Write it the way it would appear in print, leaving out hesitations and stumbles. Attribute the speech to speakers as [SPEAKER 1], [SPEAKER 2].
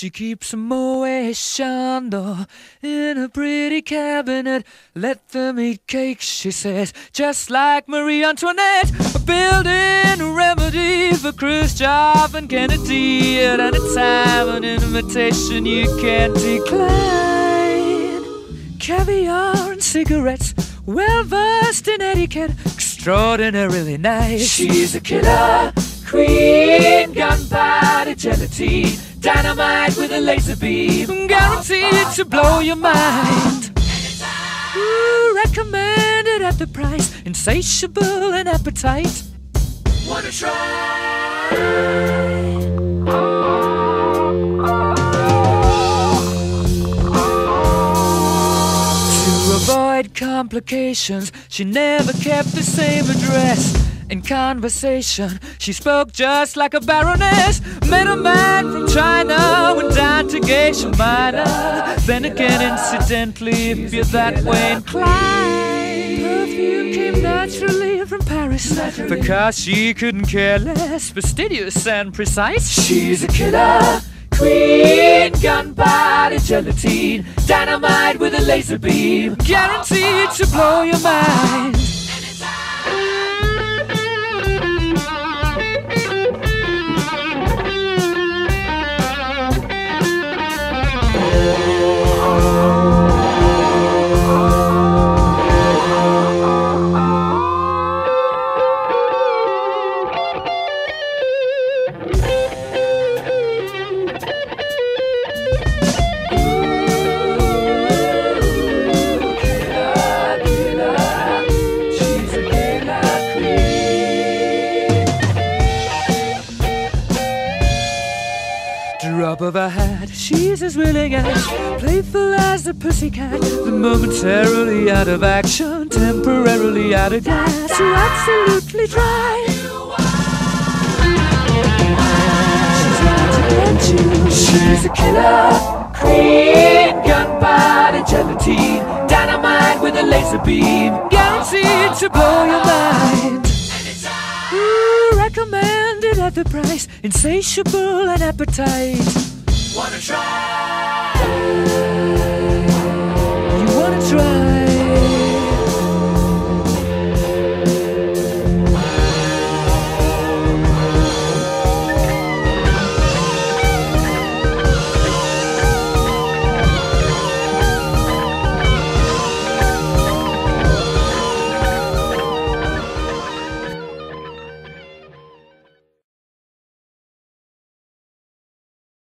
[SPEAKER 1] She keeps a Moet Chandon in a pretty cabinet. Let them eat cake, she says, just like Marie Antoinette. A building remedy for Khrushchev and Kennedy, and it's have an invitation you can't decline. Caviar and cigarettes, well versed in etiquette, extraordinarily nice. She's a killer queen, gunpowder gelatine, dynamite with a laser beam, guaranteed to blow your mind. Ooh, recommended at the price, insatiable in appetite. Wanna try? To avoid complications, she never kept the same address. In conversation, she spoke just like a baroness. Met a man from China, went down to Geisha Minor. Then again, incidentally, if you're that way inclined, perfume came naturally from Paris, because she couldn't care less, fastidious and precise. She's a killer queen, gunpowder gelatine, dynamite with a laser beam, guaranteed to blow your mind. Drop of a hat, she's as willing as, playful as the pussycat, the momentarily out of action, temporarily out of gas, so absolutely dry. She's out to get you. She's a killer queen, gunpowder gelatine, dynamite with a laser beam, guaranteed to blow your mind. Ooh, recommended at the price, insatiable in appetite. Wanna try? You wanna try?